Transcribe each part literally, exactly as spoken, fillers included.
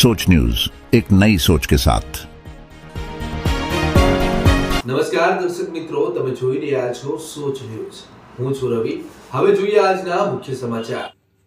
सोच न्यूज, एक नई सोच के साथ। નમસ્કાર દર્શક મિત્રો, તમે જોઈ રહ્યા છો સોચ ન્યૂઝ। હું છું રવિ। હવે જોઈએ આજના મુખ્ય સમાચાર।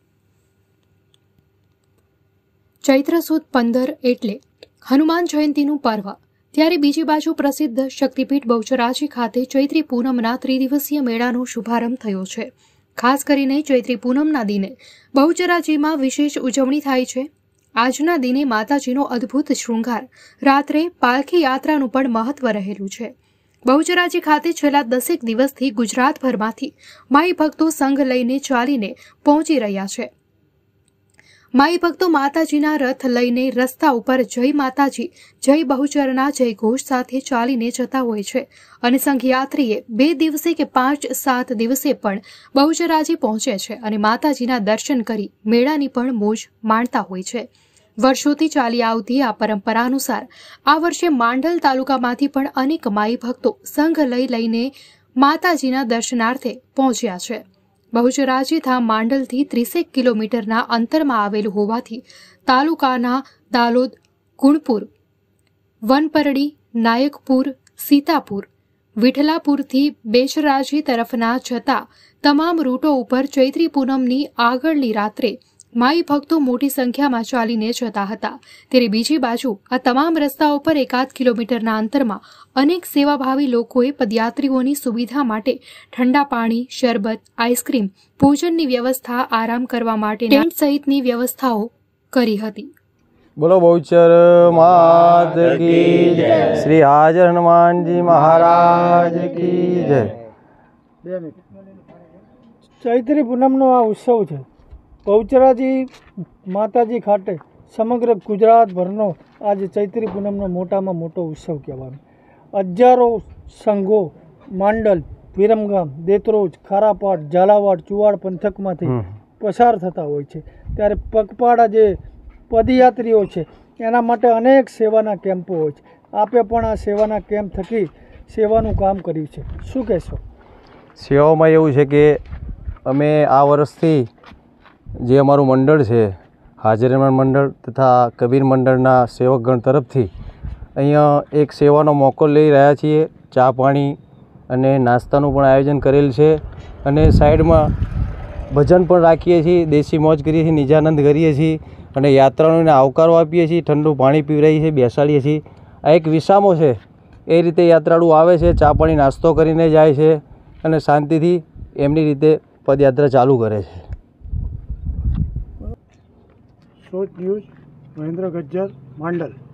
ચૈત્ર સુદ પંદર એટલે હનુમાન જયંતીનું પર્વ, ત્યારે બીજી બાજુ પ્રસિદ્ધ શક્તિપીઠ બહુચરાજી ખાતે ચૈત્રી પૂનમના ત્રિદિવસીય મેળાનો શુભારંભ થયો છે। ખાસ કરીને ચૈત્રી પૂનમના દિને બહુચરાજીમાં વિશેષ ઉજવણી થાય છે। આજના દિને માતાજીનો અદ્ભુત શૃંગાર, રાત્રે પાલખી યાત્રાનું પણ મહત્વ રહેલું છે। બહુચરાજી ખાતે છેલ્લા દસેક દિવસથી ગુજરાતભરમાંથી માઈ ભક્તો સંઘ લઈને ચાલીને પહોંચી રહ્યા છે। માઈ ભક્તો માતાજીના રથ લઈને રસ્તા ઉપર જય માતાજી, જય બહુચરના જય ઘોષ સાથે ચાલીને જતા હોય છે અને સંઘયાત્રીએ બે દિવસે કે પાંચ સાત દિવસે પણ બહુચરાજી પહોંચે છે અને માતાજીના દર્શન કરી મેળાની પણ મોજ માણતા હોય છે। વર્ષોથી ચાલી આવતી આ પરંપરા અનુસાર આ વર્ષે માંડલ તાલુકામાંથી પણ અનેક માઈ ભક્તો સંઘ લઈ લઈને માતાજીના દર્શનાર્થે પહોંચ્યા છે। બહુચરાજી ધામ માંડલથી ત્રીસેક કિલોમીટરના અંતરમાં આવેલું હોવાથી તાલુકાના દાલોદ, ગુણપુર, વનપરડી, નાયકપુર, સીતાપુર, વિઠલાપુરથી બેચરાજી તરફના જતા તમામ રૂટો ઉપર ચૈત્રી પૂનમની આગળની રાત્રે માઈ ભક્તો મોટી સંખ્યામાં ચાલીને જતા હતા। ત્યારે બીજી બાજુ આ તમામ રસ્તાઓ પર એકાદ કિલોમીટરના અંતરમાં અનેક સેવાભાવી લોકોએ પદયાત્રીઓની સુવિધા માટે ઠંડા પાણી, શરબત, આઈસ્ક્રીમ, ભોજનની વ્યવસ્થા, આરામ કરવા માટે ટેન્ટ સહિતની વ્યવસ્થાઓ કરી હતી। બોલો બહુચર માત કી જય, શ્રી હાજર હનુમાનજી મહારાજ કી જય। ચૈત્રી પૂનમનો આ ઉત્સવ છે। બહુચરાજી માતાજી ખાતે સમગ્ર ગુજરાતભરનો આજે ચૈત્રી પૂનમનો મોટામાં મોટો ઉત્સવ કહેવાનો। હજારો સંઘો માંડલ, વિરમગામ, દેત્રોજ, ખારાપાટ, ઝાલાવાડ, ચુવાડ પંથકમાંથી પસાર થતા હોય છે। ત્યારે પગપાળા જે પદયાત્રીઓ છે એના માટે અનેક સેવાના કેમ્પો હોય છે। આપે પણ આ સેવાના કેમ્પ થકી સેવાનું કામ કર્યું છે, શું કહેશો? સેવામાં એવું છે કે અમે આ વર્ષથી જે અમારું મંડળ છે, હાજર મંડળ તથા કબીર મંડળના સેવકગણ તરફથી અહીંયા એક સેવાનો મોકો લઈ રહ્યા છીએ। ચા પાણી અને નાસ્તાનું પણ આયોજન કરેલ છે અને સાઈડમાં ભજન પણ રાખીએ છીએ, દેશી મોજ કરીએ છીએ, નિજાનંદ કરીએ છીએ અને યાત્રાળુઓને આવકારો આપીએ છીએ, ઠંડુ પાણી પીવડાવીએ છીએ, બેસાડીએ છીએ। આ એક વિસામો છે, એ રીતે યાત્રાળુ આવે છે, ચા પાણી નાસ્તો કરીને જાય છે અને શાંતિથી એમની રીતે પદયાત્રા ચાલુ કરે છે। સોચ ન્યૂઝ, મહેન્દ્ર ગજ્જર, માંડલ।